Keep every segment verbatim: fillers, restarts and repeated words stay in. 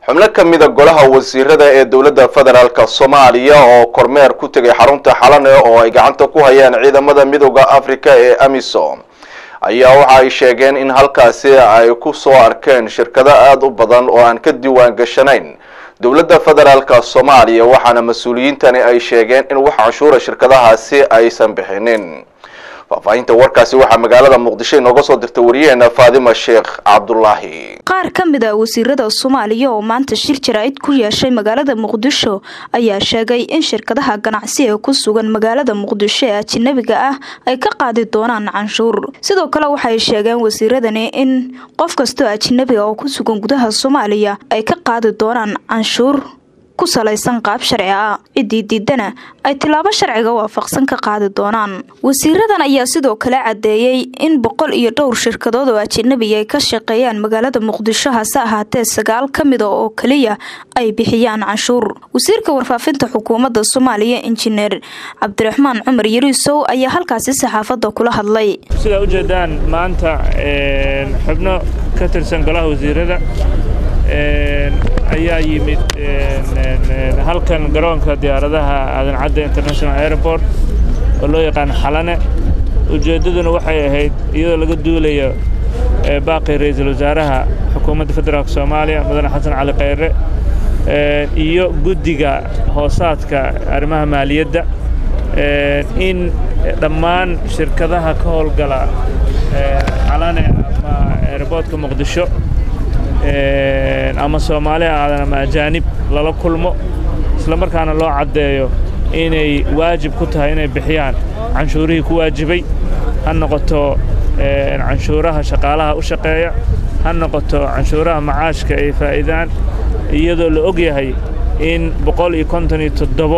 xubno ka mid ah golaha wasiirada ee dawladda federaalka Soomaaliya oo kormeer ku tagay xarunta Xalane oo ay gacanta ku hayaan ciidamada midowga Afrika ee AMISOM ayaa waxa ay sheegeen in halkaasi ay ku soo arkeen shirkado aad u badan oo aan ka diiwaan gashanayn dawladda federaalka Soomaaliya waxaana mas'uuliyiintani ay sheegeen in wax cashuura shirkadahaasi aysan bixinin. faafahinta warkaasi waxa magaalada Muqdisho inooga soo dirtay wariyeena Faadima Sheekh Cabdullaahi. qaar ka mid ah wasiirada Soomaaliya oo maanta shir jaraa'id ku yeeshay magaalada Muqdisho ayaa sheegay in shirkadaha ganacsi ee ku sugan magaalada Muqdisho ee ajnabiga ah ay ka qaadi doonaan canshuur. sidoo kale waxay sheegeen wasiiradani in qof kasta ajnabi oo ku sugan gudaha Soomaaliya ay ka qaadi doonaan canshuur ku salaysan qaab sharci ah cidii diidana ay tilaabo sharciga waafaqsan ka qaadi doonaan. wasiiradan ayaa sidoo kale cadeeyay in boqol iyo dhowr shirkadood oo ajnabi ay ka shaqeeyaan magaalada Muqdisho hase ahaatee sagaal ka mid ah oo kaliya ay bixiyaan canshuur. wasiirka warfaafinta xukuumadda Soomaaliya injineer Cabdiraxmaan Cumar Yariisow ayaa halkaasi saxaafadda kula hadlay. sida u jeedaan maanta ee xubno ka tirsan golaha wasiirada ee ayaa yimid halkan garoonka diyaaradaha Aadan Cadde International Airport oo loo yaqaan Xalane. ujeedaduna waxay ahayd iyadoo laga duulayo baaqi ra'iisul wasaaraha xukuumadda federaalka Soomaaliya Mudane Xasan Cali Khayre iyo guddiga hoosaadka arrimaha maaliyadda in dhammaan shirkadaha ka howlgala Xalane ama airportka Muqdisho ama Soomaaliya ama ajaanib lala kulmo isla markaana loo cadeeyo inay waajib ku tahay inay bixiyaan canshuurihii ku waajibay ha noqoto canshuuraha shaqaalaha u shaqeeya ha noqoto canshuuraha macaashka ay faa'iidaan iyadoo la og yahay in boqol iyo konton iyo toddoba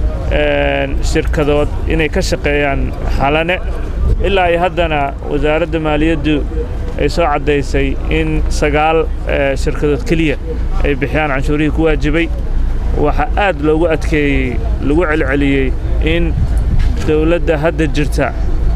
shirkadood inay ka shaqeeyaan Xalane ilaa ay haddana wasaaradda maaliyaddu ay soo cadeysay in sagaal shirkadood kaliya ay bixiyaan canshuurihii ku waajibay. waxa aad loogu adkeeyay lagu celceliyay in dawladda hadda jirta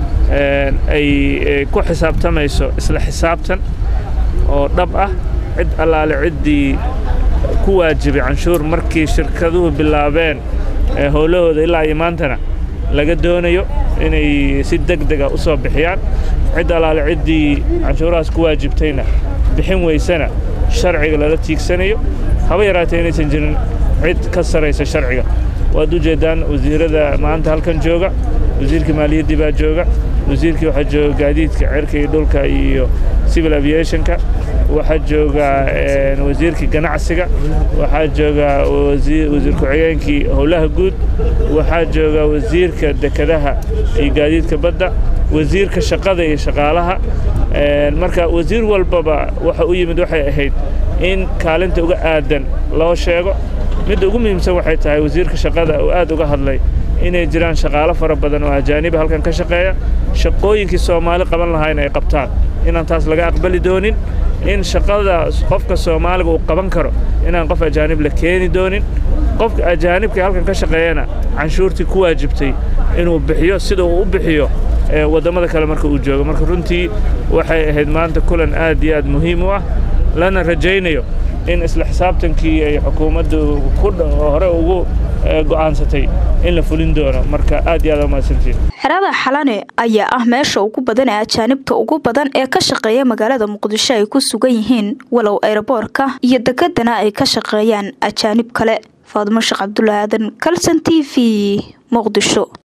ay ku xisaabtamayso isla xisaabtan oo dhab ah cid allaale cidii ku waajibay canshuur markii shirkaduhu bilaabeen howlahooda ilaa ay maantana laga doonayo inay si degdeg ah u soo bixiyaan cid allaale cidii canshuurahaas ku waajibtayna bixin weysana sharciga lala tiigsanayo haba yaraatee inaysan jirin cid ka sareysa sharciga. waad u jeedaan wasiirada maanta halkan jooga wasiirka maaliyadda baa jooga wasiirkii waxa jooga gaadiidka cirka iyo dhulka iyo civil aviationka waxa jooga wasiirka ganacsiga waxa jooga wasiir wasiir ku-xigeenkii howlaha guud waxa jooga wasiirka dekedaha iyo gaadiidka badda wasiirka shaqada iyo shaqaalaha. marka wasiir walbaba waxa uu yimid waxay ahayd in kaalinta uga aadan loo sheego. mid ugu muhiimsan waxay tahay wasiirka shaqada oo aad uga hadlay inay jiraan shaqaale fara badan oo ajaanib halkan ka shaqeeya shaqooyinkii Soomaali qaban lahayn ay qabtaan inaan taas laga aqbali doonin in shaqada qofka Soomaaliga uu qaban karo inaan qof ajaanib la keeni doonin qofka ajaanibka halkan ka shaqeeyana canshuurtii ku waajibtay inuu bixiyo sida uu u bixiyo wadamada kale marka uu joogo. marka runtii waxay ahayd maanta kulan aad iyo aad muhiim u ah lana rajaynayo in isla xisaabtankii ay xukuumaddu ku hore ugu go'aansatay in la fulin doono. marka aad iyo aad u mahadsantiin. xerada Xalane ayaa ah meesha ugu badan ee ajaanibta ugu badan ee ka shaqeeya magaalada Muqdisho ay ku sugan yihiin walow airportka iyo dekedana ay ka shaqeeyaan ajaanib kale. Faadima Sheekh Cabdullaahi, Kalson T V, Muqdisho.